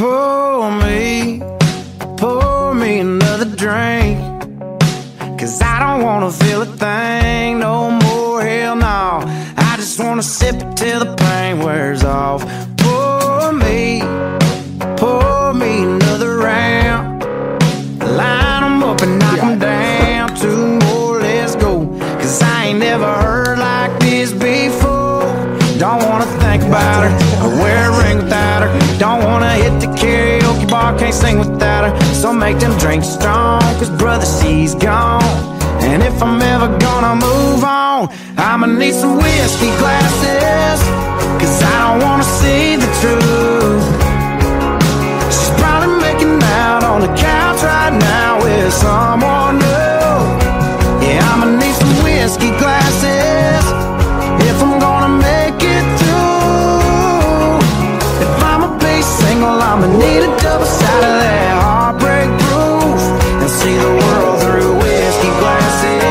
pour me another drink, 'cause I don't wanna feel a thing no more, hell no. I just wanna sip it till the pain wears off. Pour me another round. Line 'em up and knock 'em down. Two more, let's go, 'cause I ain't never heard like this before. Don't wanna think about her or wear a ring without her. Don't wanna hit the karaoke bar, can't sing without her. So make them drinks strong, 'cause brother, she's gone. And if I'm ever gonna move on, I'ma need some whiskey glasses, 'cause I don't wanna see the truth. She's probably making out on the couch right now with someone new. Yeah, I'ma need some whiskey glasses if I'm gonna make it through. If I'ma be single, I'ma need a double side of that heartbreak proof, and see the world through whiskey glasses.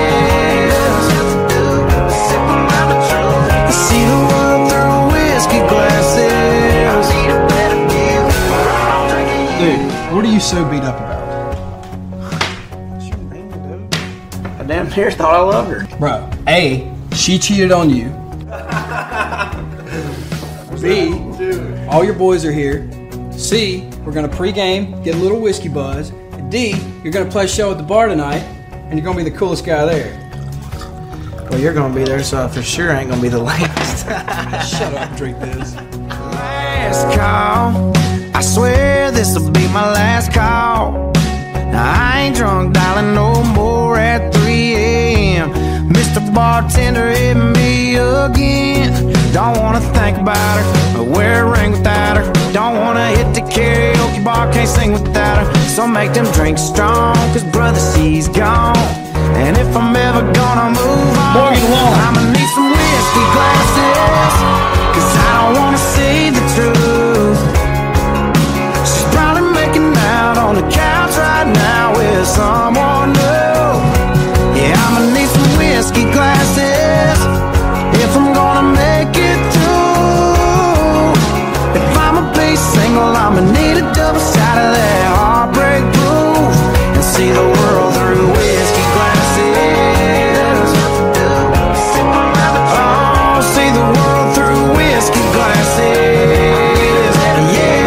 See the world through whiskey glasses. Dude, what are you so beat up about? I damn near thought I loved her. Bro, A, she cheated on you. B, all your boys are here. C, we're gonna pre-game, get a little whiskey buzz. And D, you're gonna play a show at the bar tonight, and you're gonna be the coolest guy there. Well, you're gonna be there, so I for sure ain't gonna be the last. Shut up, drink this. Last call, I swear this'll be my last call. Now I ain't drunk, darling, no more at 3 a.m. Mr. Bartender, hit me again. Don't wanna think about her or wear a ring without her. Don't wanna hit the karaoke bar, can't sing without her. So make them drinks strong, 'cause brother, she's gone. And if I'm ever gonna move on, Wallen, I'ma need some whiskey glasses, 'cause I don't wanna see the truth. She's probably making out on the couch right now with someone new. Yeah, I'ma need some whiskey glasses if I'm gonna make it through. If I'ma be single, I'ma need a double side of that heartbreak proof, and see the world through whiskey glasses. Oh, see the world through whiskey glasses. Yeah.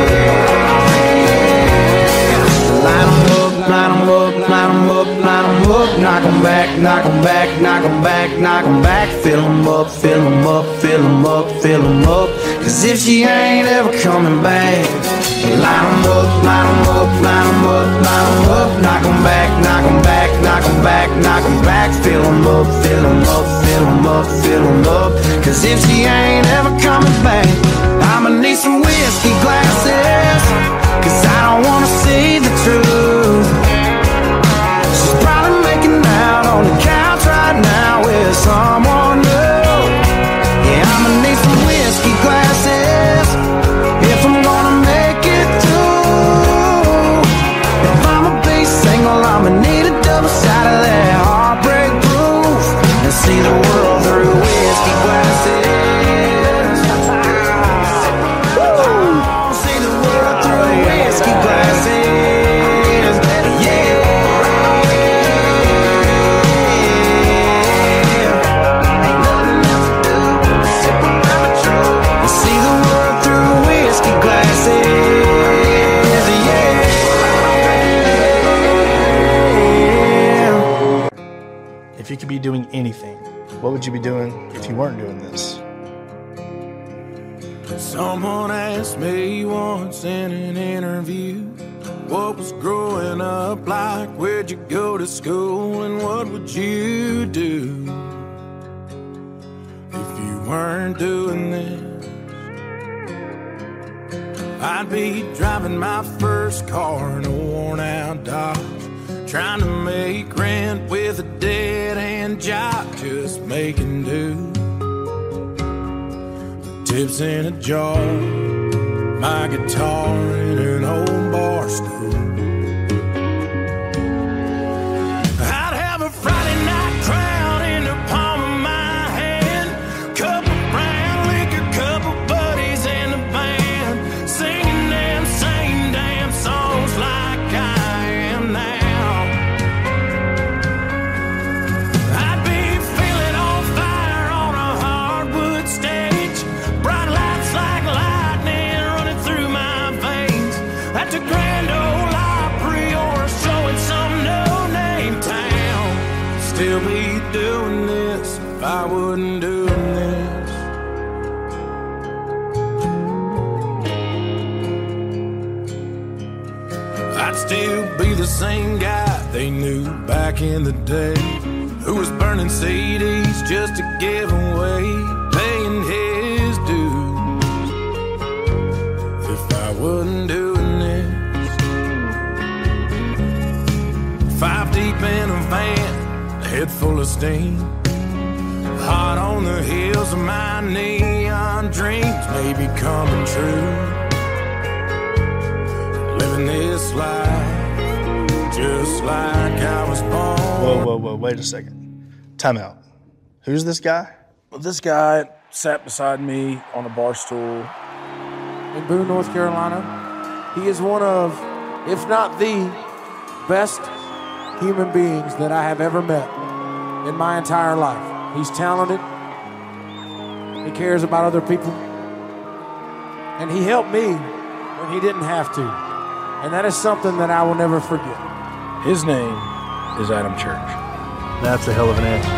Line 'em up, line 'em up, line 'em up, line 'em up. Knock 'em back, knock 'em back, knock 'em back, knock 'em back. Fill 'em up, fill 'em up, fill 'em up, fill 'em up. 'Cause if she ain't ever coming back, line 'em up, line 'em up, line 'em up, line 'em up. Knock 'em back, knock 'em back, knock 'em back, knock 'em back. Fill 'em up, fill 'em up, fill 'em up, fill em up. 'Cause if she ain't ever coming back, I'ma need some whiskey glasses, 'cause I don't wanna see the truth. She's probably making out on the couch right now with someone new. Yeah, I'ma need some whiskey glasses if I'm gonna make it through. If I'ma be single, I'ma need a double side of that heartbreak proof, and see the world through whiskey glasses. Oh, see the world through whiskey glasses. Yeah. Ain't nothing else to do but sip around the truth, and see the world through whiskey glasses. Yeah. If you could be doing anything, what would you be doing if you weren't doing this? Someone asked me once in an interview, what was growing up like, where'd you go to school, and what would you do if you weren't doing this? I'd be driving my first car in a worn out Dodge, trying to make rent with a dead-end job, just making do. Tips in a jar, my guitar in an old bar stool. I'd have a Friday night crowd in the palm of my hand, couple brown liquor, couple buddies in the band, singing them same wasn't doing this. I'd still be the same guy they knew back in the day, who was burning CDs just to give away, paying his dues. If I wasn't doing this, 5 deep in a van, a head full of steam, hot on the heels of my neon dreams may be coming true. Living this life just like I was born. Whoa, wait a second. Time out. Who's this guy? Well, this guy sat beside me on a bar stool in Boone, North Carolina. He is one of, if not the best human beings that I have ever met in my entire life. He's talented. He cares about other people. And he helped me when he didn't have to. And that is something that I will never forget. His name is Adam Church. That's a hell of an answer.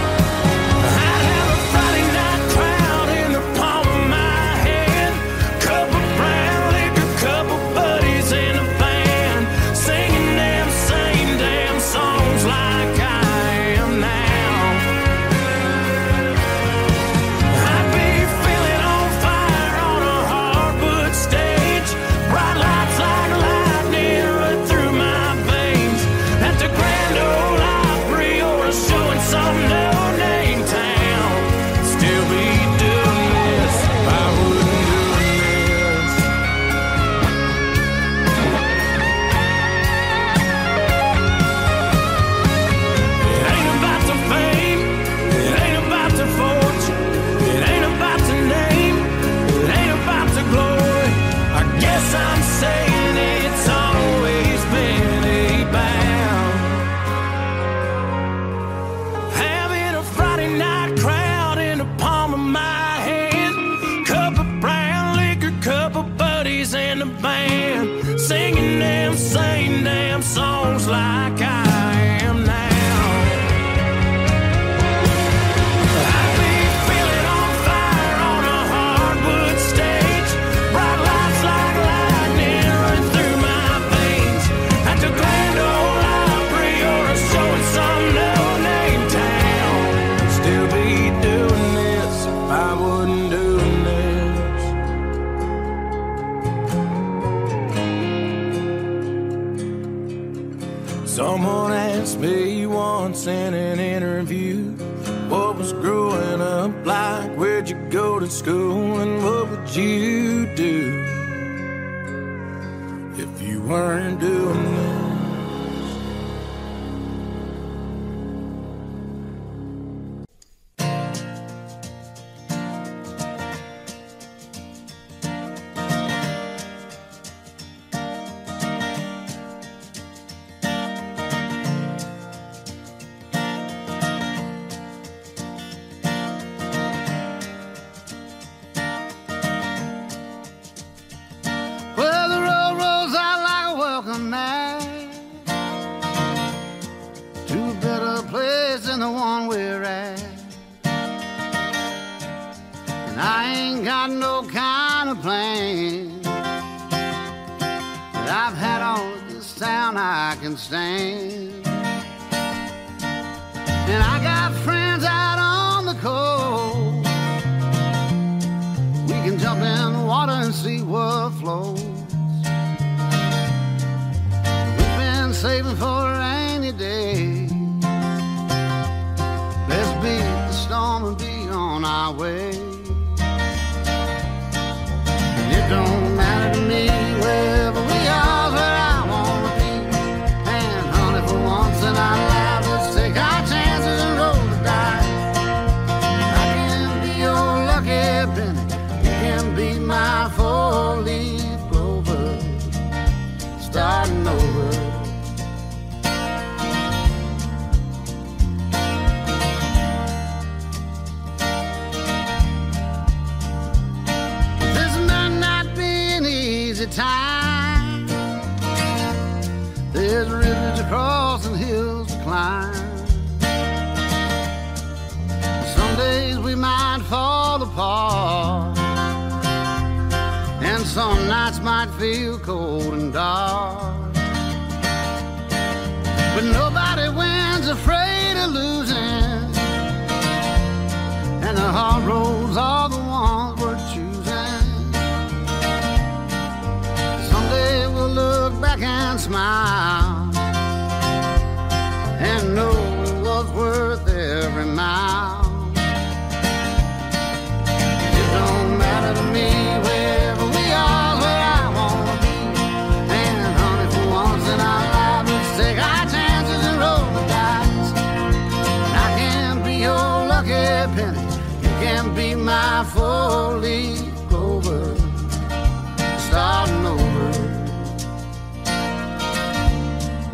Songs like I am now. I'd be feeling on fire on a hardwood stage, bright lights like lightning running through my veins, at the Grand Ole Opry or a show in some no-name town. Still be doing this if I wasn't doing this. Someone asked me once in an interview, what was growing up like, where'd you go to school, and what would you do if you weren't doing this? Someday apart. And some nights might feel cold and dark, but nobody wins afraid of losing, and the hard roads are the ones we're choosing. Someday we'll look back and smile and know it was worth every mile. It don't matter to me wherever we are, where I wanna be. And honey, for once in our lives, let's take our chances and roll the dice. And I can be your lucky penny, you can be my four-leaf clover, starting over.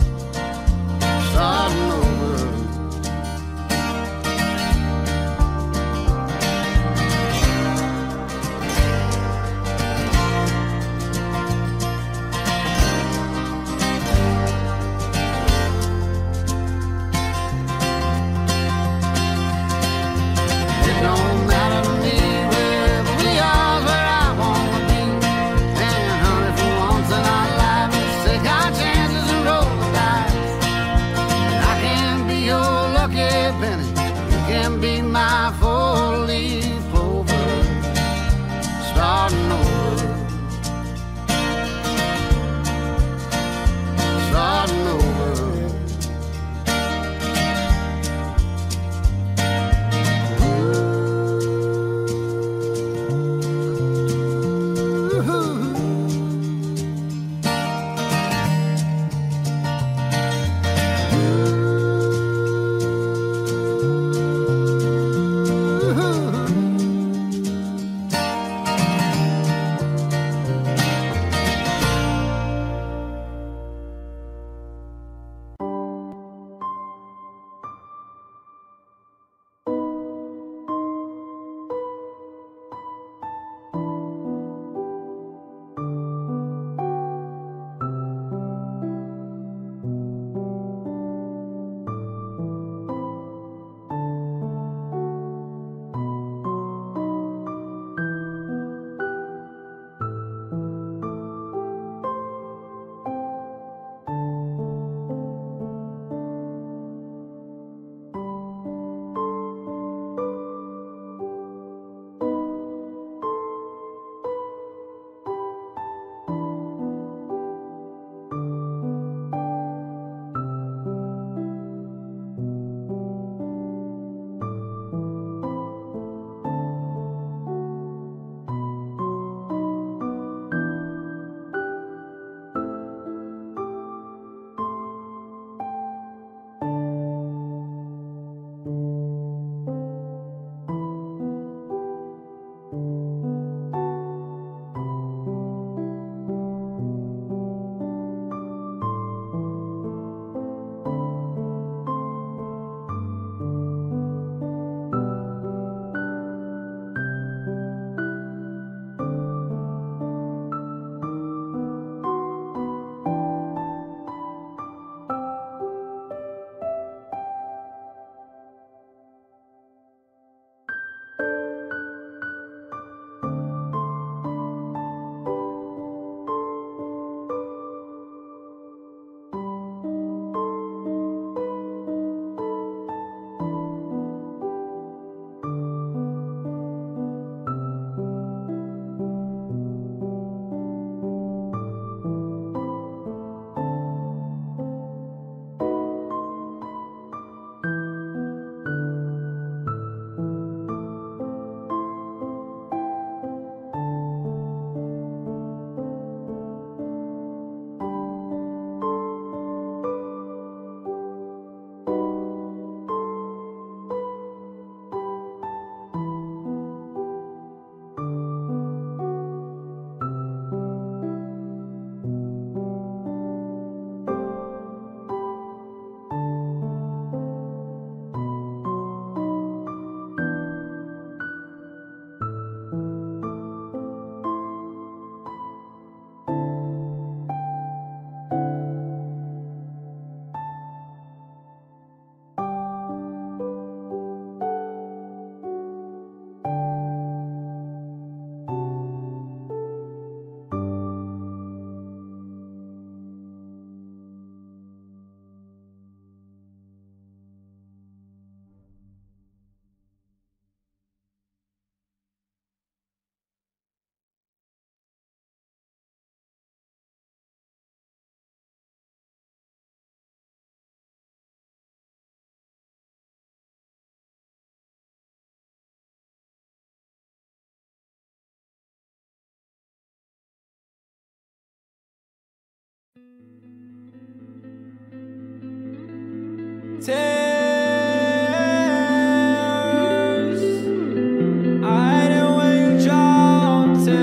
Tears, I hate it when you draw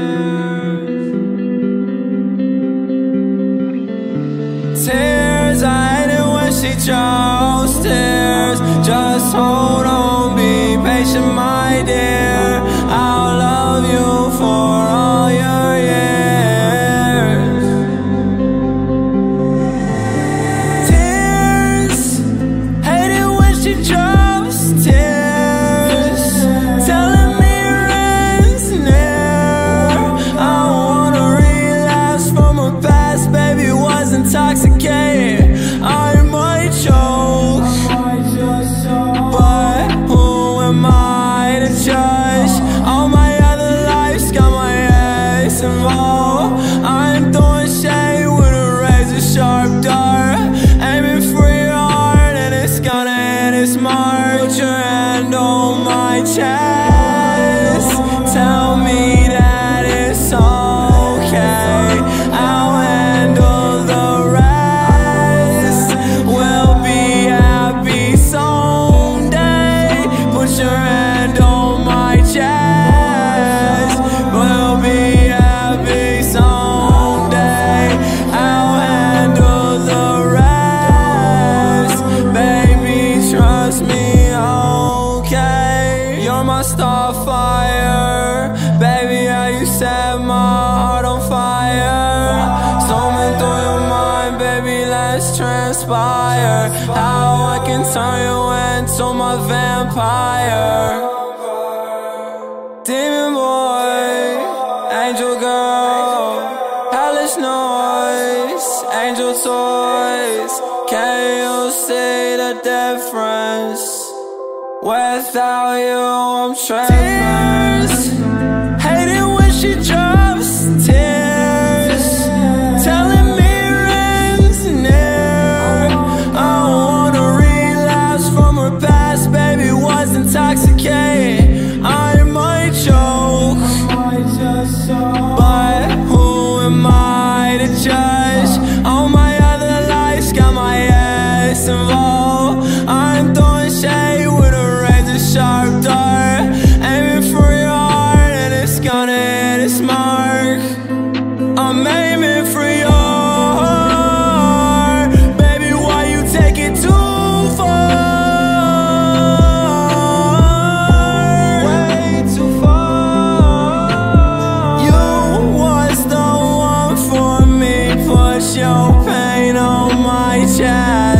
tears. Tears, I hate it when she draws tears. Just hold on, be patient, my dear. I'll love you for all your years. Tears, hate it when she drops tears, telling me your end's near. I don't wanna relapse from a past, baby, was intoxicated. I might choke, but who am I to judge? All my other lives got my ass involved. I'm throwing shade with a razor sharp dart, aiming for your heart and it's gonna hit its mark. Put your hand on my chest, tell me that it's okay. I'll handle the rest, we'll be happy someday. Put your hand on my chest, we'll be happy someday. I'll handle the rest, baby, trust me, okay. You're my starfire, baby, how you set my heart on fire. Storming through your mind, baby, let's transpire. How I can turn you into my vampire. Demon boy, angel girl, hellish noise, angel toys. Can you see the difference? Without you, I'm trapped. Tears, hate it when she drops tears, telling me your end's near. I don't wanna relapse from her past, baby, was intoxicated. I might choke, but who am I to judge? All my other lives got my ass involved. I'm throwing shade with a razor sharp dart, aiming for your heart and it's gonna hit its mark. I'm aiming for your heart, baby, why you take it too far? Way too far. You was the one for me, put your pain on my chest.